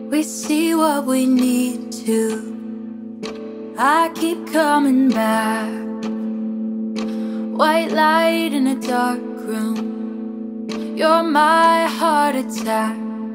We see what we need to. I keep coming back. White light in a dark room. You're my heart attack.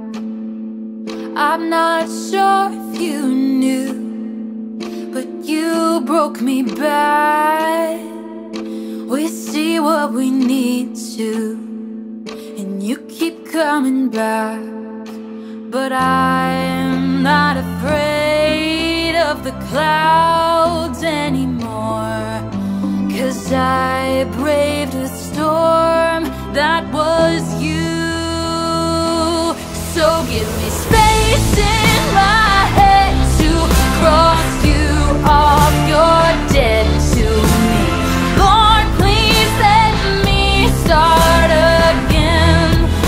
I'm not sure if you knew, but you broke me back. We see what we need to, and you keep coming back. But I'm not afraid of the clouds anymore, 'cause I braved a storm that was you. So give me space in my head to cross you off. You're dead to me. Lord, please let me start again.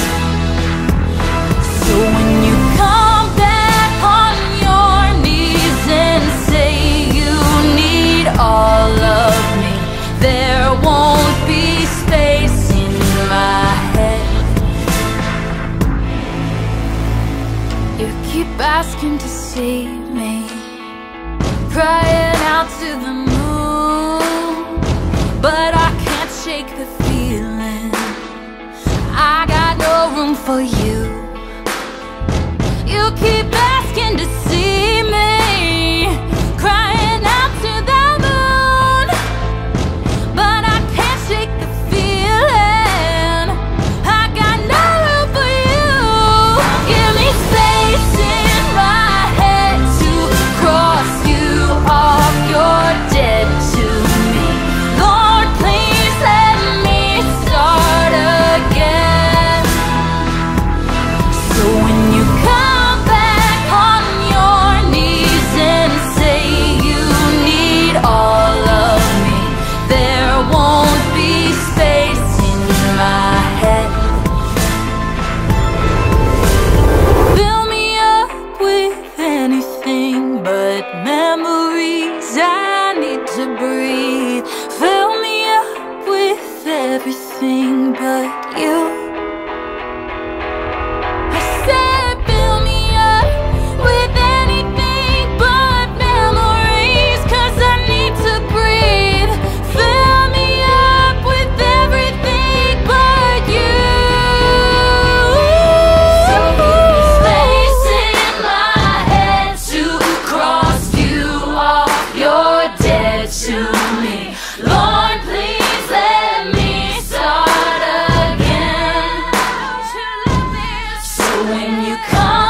So when you come back on your knees and say you need all of me, there won't be space in my head. You keep asking to see me, crying out to the moon, but I can't shake the feeling I got no room for you. You keep asking to see me, crying out to the moon, but I can't shake the feeling I got no room for you. Give me space in my head to cross you off. You're dead to me. Lord, please let me start again. So when you come back on your knees and say you need all of me, there won't be space in my head. Fill me up with anything but memories. I need to breathe. Fill me up with everything but you. I said fill me up with anything but memories, 'cause I need to breathe. Fill me up with everything but you. So give me space in my head to cross you off. You're dead to me. Lord, please let me start again. So when you come